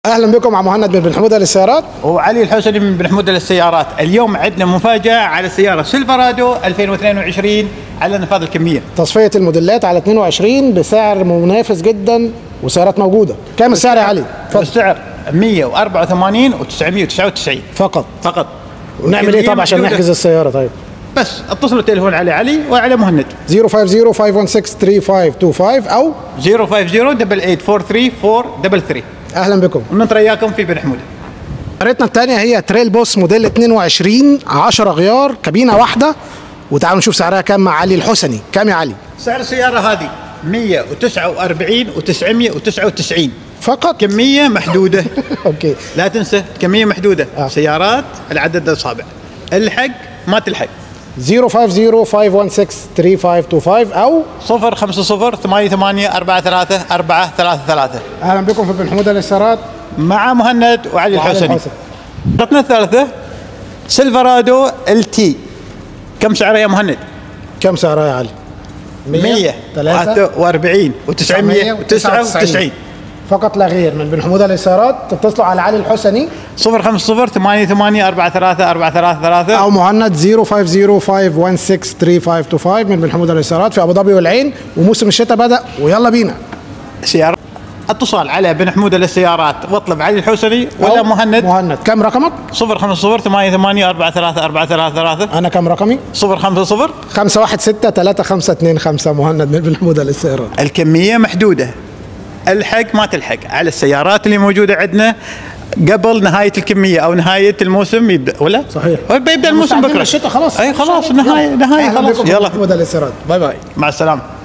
اهلا بكم مع مهند من بن حموده للسيارات وعلي الحسني من بن حموده للسيارات. اليوم عندنا مفاجاه على سياره سيلفرادو 2022 على نفاذ الكميه. تصفيه الموديلات على 22 بسعر منافس جدا وسيارات موجوده. كم السعر يا علي؟ السعر 184 و999 فقط. ونعمل ايه طب عشان نحجز السياره؟ طيب بس اتصلوا تليفون علي وعلى مهند 050-516-3525 او 050-8843-433. اهلا بكم وننطر اياكم في بن حموده. سيارتنا الثانيه هي تريل بوس موديل 22 10 غيار كابينه واحده، وتعالوا نشوف سعرها كام مع علي الحسني. كام يا علي؟ سعر السياره هذه 149 و999 فقط. كميه محدوده. اوكي لا تنسى كميه محدوده. سيارات العدد الاصابع، الحق ما تلحق. 050-516-3525 او 050-88-43-433. اهلا بكم في بن حموده للسيارات مع مهند وعلي الحسني. خطنا الثالثه سيلفرادو LT. كم سعرها يا مهند؟ كم سعرها يا علي؟ 143 و999 فقط لا غير. من بن حموده للسيارات تتصلوا على علي الحسني 050-88-43-433 او مهند 050-516-3525 من بن حموده للسيارات في ابو ظبي والعين. وموسم الشتاء بدا ويلا بينا. سيارة اتصال على بن حموده للسيارات واطلب علي الحسني ولا مهند. كم رقمك؟ 050-88-43-433. انا كم رقمي؟ 050-516-3525. 516-3525 مهند من بن حموده للسيارات. الكميه محدوده، الحق ما تلحق على السيارات اللي موجوده عندنا قبل نهايه الكميه او نهايه الموسم يبدا ولا؟ صحيح. يبدا الموسم بكره. الشتاء خلاص. اي خلاص نهايه خلاص. يلا بن حموده للسيارات. باي باي. مع السلامه.